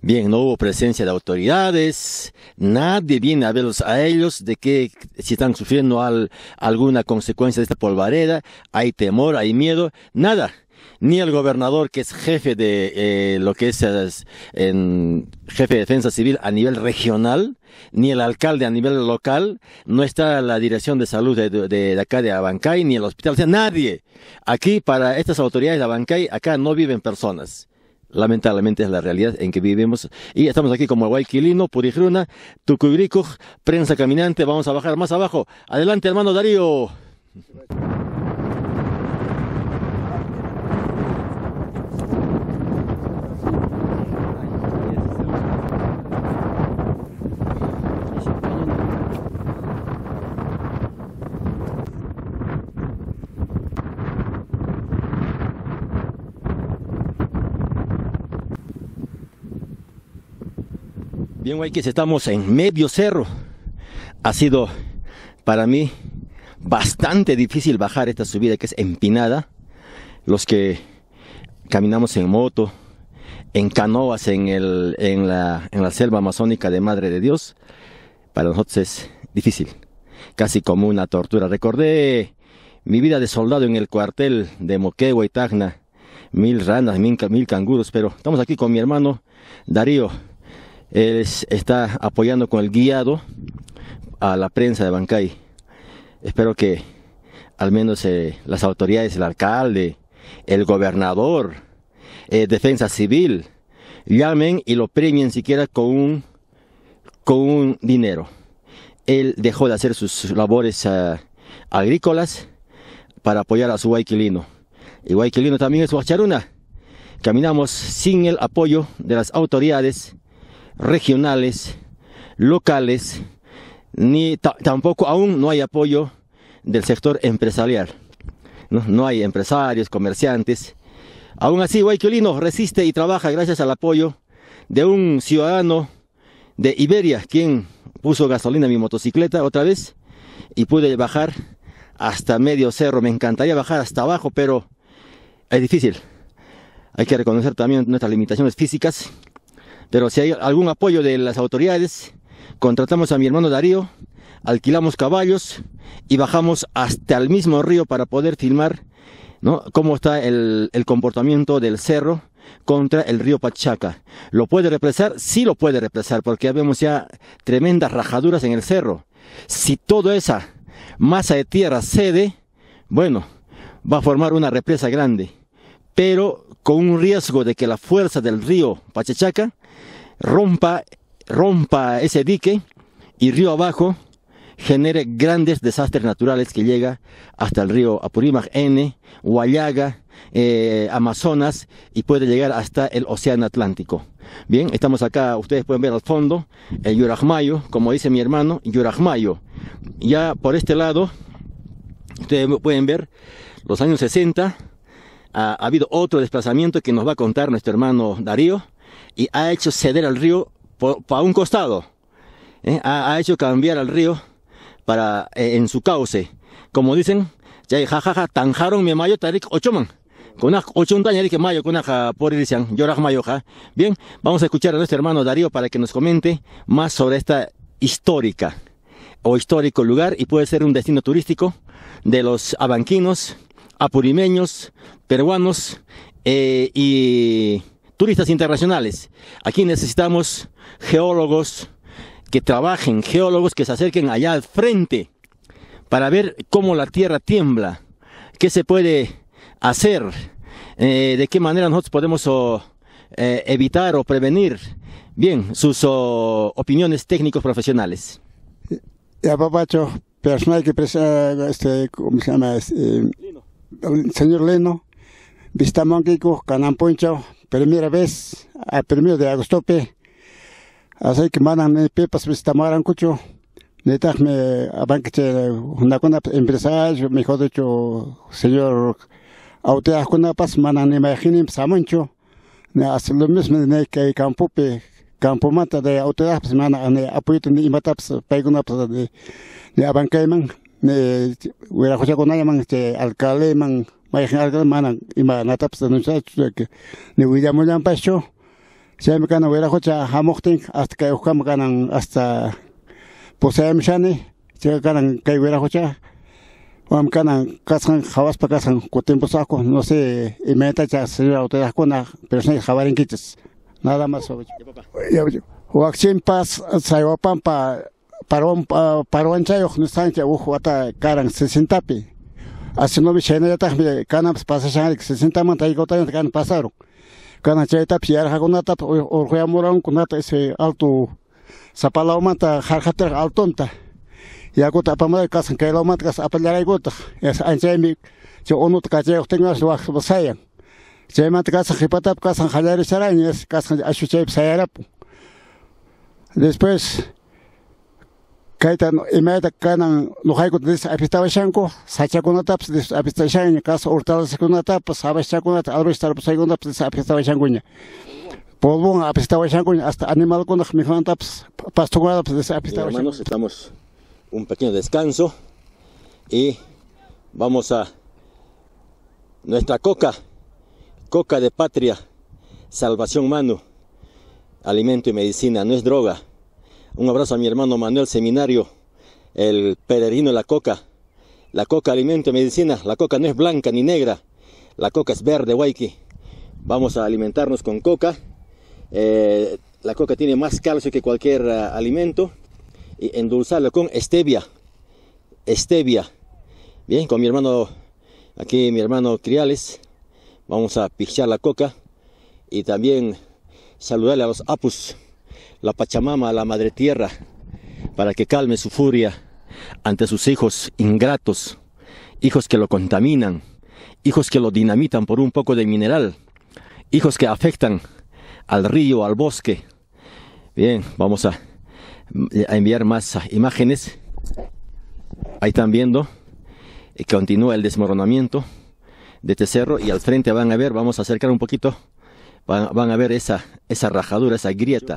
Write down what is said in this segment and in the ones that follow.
Bien, no hubo presencia de autoridades, nadie viene a verlos a ellos de que si están sufriendo alguna consecuencia de esta polvareda, hay temor, hay miedo, nada. Ni el gobernador, que es jefe de lo que es jefe de defensa civil a nivel regional, ni el alcalde a nivel local, no está la dirección de salud de acá de Abancay, ni el hospital, o sea, nadie. Aquí, para estas autoridades de Abancay, acá no viven personas. Lamentablemente es la realidad en que vivimos. Y estamos aquí como Guayquilino, Purijruna, Tucubricuj, Prensa Caminante. Vamos a bajar más abajo. Adelante, hermano Darío. Bien, Guayquis, estamos en medio cerro. Ha sido para mí bastante difícil bajar esta subida que es empinada. Los que caminamos en moto, en canoas, en la selva amazónica de Madre de Dios, para nosotros es difícil, casi como una tortura. Recordé mi vida de soldado en el cuartel de Moquegua y Tacna, 1000 ranas, 1000 canguros, pero estamos aquí con mi hermano Darío. Él está apoyando con el guiado a la prensa de Abancay. Espero que al menos las autoridades, el alcalde, el gobernador, defensa civil, llamen y lo premien siquiera con un dinero. Él dejó de hacer sus labores agrícolas para apoyar a su Guayquilino. Y Guayquilino también es Huacharuna. Caminamos sin el apoyo de las autoridades regionales, locales, ni tampoco aún no hay apoyo del sector empresarial. No hay empresarios, comerciantes. Aún así, Guayquilino resiste y trabaja gracias al apoyo de un ciudadano de Iberia, quien puso gasolina en mi motocicleta otra vez y pude bajar hasta medio cerro. Me encantaría bajar hasta abajo, pero es difícil. Hay que reconocer también nuestras limitaciones físicas. Pero si hay algún apoyo de las autoridades, contratamos a mi hermano Darío, alquilamos caballos y bajamos hasta el mismo río para poder filmar, ¿no?, cómo está el comportamiento del cerro contra el río Pachaca. ¿Lo puede represar? Sí lo puede represar, porque ya vemos ya tremendas rajaduras en el cerro. Si toda esa masa de tierra cede, bueno, va a formar una represa grande, pero con un riesgo de que la fuerza del río Pachachaca rompa ese dique y río abajo genere grandes desastres naturales que llega hasta el río Apurímac, N, Huallaga, Amazonas, y puede llegar hasta el océano Atlántico. Bien, estamos acá, ustedes pueden ver al fondo el Yurajmayo, como dice mi hermano, Yurajmayo. Ya por este lado, ustedes pueden ver los años 60, ha habido otro desplazamiento que nos va a contar nuestro hermano Darío, y ha hecho ceder al río para un costado, ha hecho cambiar al río para en su cauce. Como dicen, ya jajaja, tanjaron mi mayo tarik ochoman. Con una ochuntaña que mayo, con una por dicen, lloraj mayo. Bien, vamos a escuchar a nuestro hermano Darío para que nos comente más sobre esta histórica o histórico lugar, y puede ser un destino turístico de los abanquinos, apurimeños, peruanos y turistas internacionales. Aquí necesitamos geólogos que trabajen, geólogos que se acerquen allá al frente para ver cómo la tierra tiembla, qué se puede hacer, de qué manera nosotros podemos evitar o prevenir. Bien, sus opiniones técnicos profesionales. Ya, papacho, personal que ¿cómo se llama? Señor Leno, Vistamonquico, Canamponcho, primera vez, a 1 de agosto, así que mandan pepas Vistamaran Cucho, neta me abanque una empresario, mejor dicho, señor Autea Cunapas, mandan imaginen Samoncho, hace lo mismo que campo mata de Autea, mandan apoyo y mataps, pegunapas de Abancayman, hubiera José Conayaman, alcalde man. Mayan algo manan ima nataps denunciar que ni William Pacho chaymi kana wirajucha hamuqtin hasta kay uqama kanan hasta pusayamshani chay kanan kay wirajucha wam kanan kasqan hawaspa kasqan kutimpusaqku no sé imentacha señora autoridadkuna pero no jabarinkichis nada más wakchimpas saywapampa parwanchayuq nisancha wata karan 60pi asinobi chaynallataqmi kanapas pasashanrik 60 manta aykutayanta kan pasaron kana chaytapas yarhakunatapas urquyamurankunata ese alto sapalawmanta jarqatirqa altonta yakuta apamuray kasan kaylawmanta kas apallaraykuta anchaymi chay unuta kachayuqtinqa sayan chaymanta kasan qhipatapas kasan qallarisharani kasan ashu chaypi sayarapun después kayta imayta kanan nuqaykuta desapistawashanku sachakunatapas desapistawashanña kas hortalizakunatapas habaschakunata alvishtarpusaykunapas desapistawashankuña polvon apistawashankuña hasta animalkunaq mikhunantapas pastukunatapas desapistawashanku. Hermanos, estamos un pequeño descanso y vamos a nuestra coca de patria, salvación Manu, alimento y medicina, no es droga. Un abrazo a mi hermano Manuel Seminario, el peregrino de la coca, alimento y medicina. La coca no es blanca ni negra, la coca es verde, Waiki. Vamos a alimentarnos con coca. La coca tiene más calcio que cualquier alimento. Y endulzarlo con stevia. Bien, con mi hermano, aquí mi hermano Criales, vamos a pichar la coca y también saludarle a los apus, la Pachamama, la Madre Tierra, para que calme su furia ante sus hijos ingratos, hijos que lo contaminan, hijos que lo dinamitan por un poco de mineral, hijos que afectan al río, al bosque. Bien, vamos a enviar más imágenes. Ahí están viendo que continúa el desmoronamiento de este cerro y al frente van a ver, vamos a acercar un poquito, van a ver esa rajadura, esa grieta.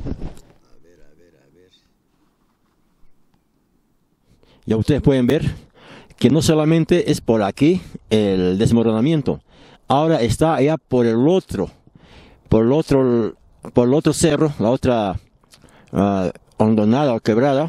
Ya ustedes pueden ver que no solamente es por aquí el desmoronamiento, ahora está allá por el otro cerro, la otra hondonada o quebrada.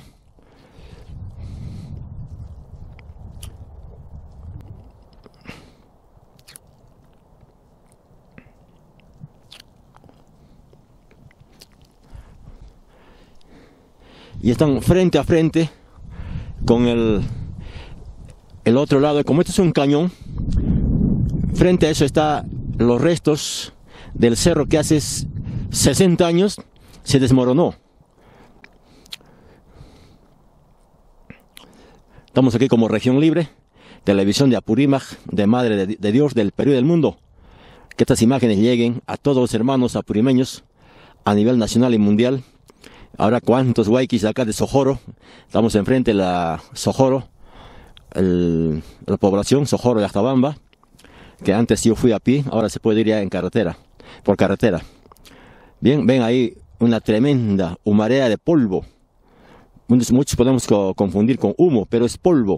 Y están frente a frente con el otro lado. Como este es un cañón, frente a eso están los restos del cerro que hace 60 años se desmoronó. Estamos aquí como Región Libre, televisión de Apurímac, de Madre de Dios, del Perú y del mundo. Que estas imágenes lleguen a todos los hermanos apurimeños a nivel nacional y mundial. Ahora cuántos huayquis acá de Sojoro, estamos enfrente de la Sojoro, la población Sojoro de Actabamba, que antes yo fui a pie, ahora se puede ir ya en carretera, por carretera. Bien, ven ahí una tremenda humarea de polvo. Muchos podemos confundir con humo, pero es polvo,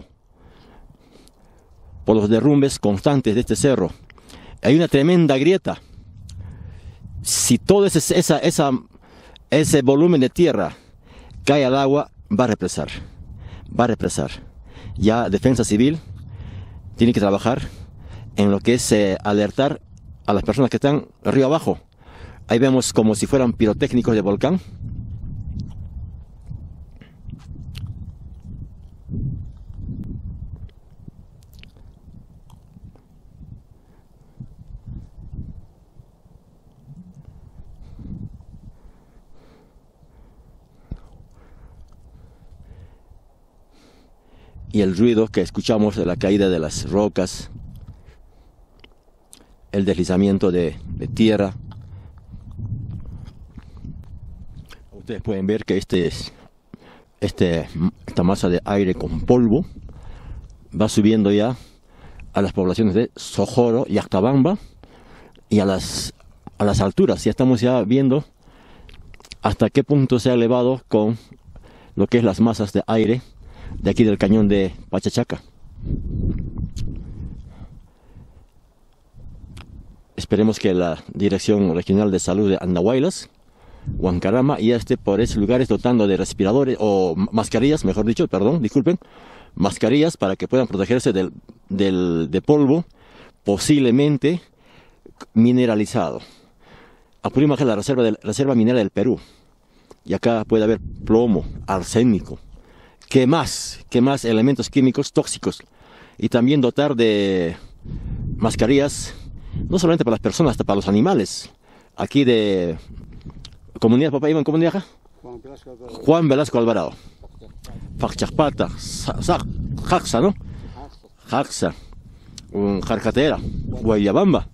por los derrumbes constantes de este cerro. Hay una tremenda grieta. Si todo ese volumen de tierra cae al agua, va a represar. Ya Defensa Civil tiene que trabajar en lo que es alertar a las personas que están río abajo. Ahí vemos como si fueran pirotécnicos de volcán. Y el ruido que escuchamos de la caída de las rocas, el deslizamiento de tierra. Ustedes pueden ver que esta masa de aire con polvo va subiendo ya a las poblaciones de Sojoro y Actabamba y a las alturas. Ya estamos ya viendo hasta qué punto se ha elevado con lo que es las masas de aire de aquí del cañón de Pachachaca. Esperemos que la Dirección Regional de Salud de Andahuaylas, Huancarama, ya esté por esos lugares dotando de respiradores o mascarillas, mejor dicho, perdón, disculpen, mascarillas para que puedan protegerse de polvo posiblemente mineralizado. Apurímac es la reserva minera del Perú. Y acá puede haber plomo, arsénico. ¿Qué más? ¿Qué más elementos químicos tóxicos? Y también dotar de mascarillas, no solamente para las personas, hasta para los animales. Aquí de comunidad, papá Iván, ¿cómo acá? Juan Velasco Alvarado. Fachapata, Jaxa, ¿no? Jaxa, Jarcatera, Guayabamba.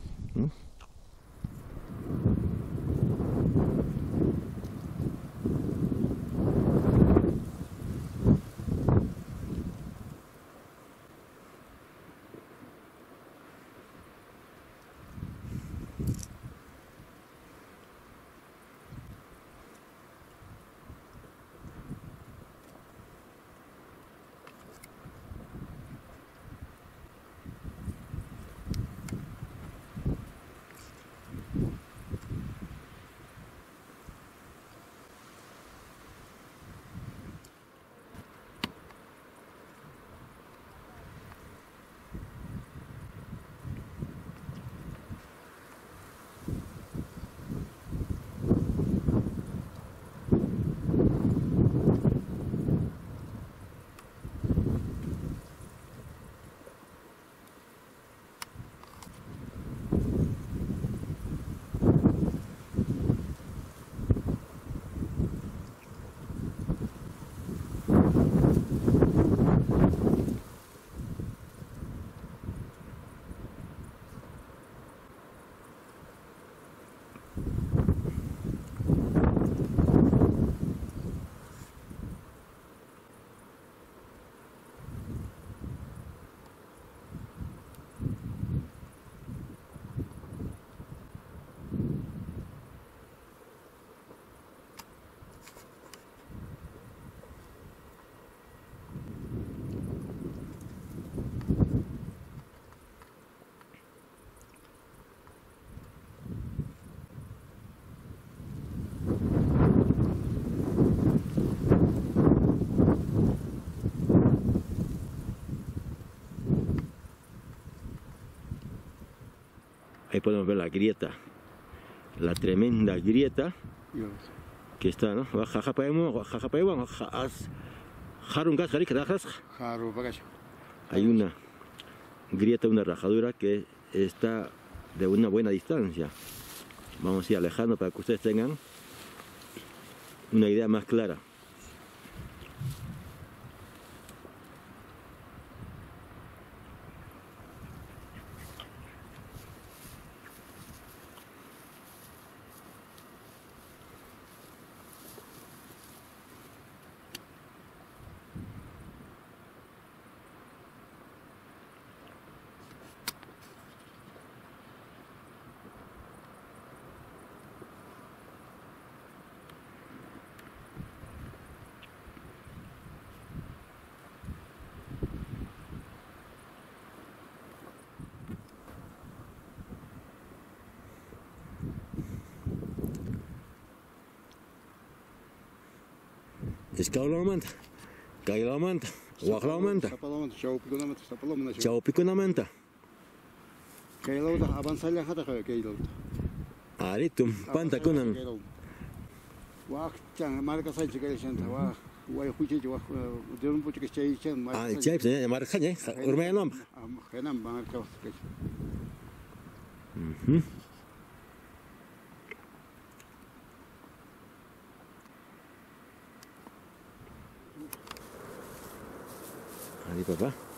Ahí podemos ver la grieta, la tremenda grieta que está, ¿no? Hay una grieta, una rajadura que está de una buena distancia. Vamos a ir alejando para que ustedes tengan una idea más clara. Escaulamanta, Kailamanta, Huajlamanta, Chaupiconamanta. Aritum, Pantaconan. Chaips, Marcaña, Urmeanom. Ahí, papá.